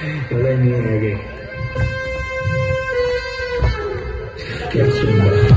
पता ही नहीं है आगे क्या चल रहा है।